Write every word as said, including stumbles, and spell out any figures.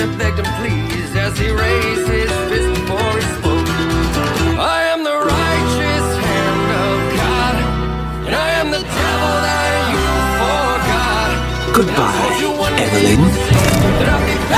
Pilate begged him please as he raised his fist before he spoke. I am the righteous hand of God, and I am the devil that you forgot. Goodbye, Evelyn.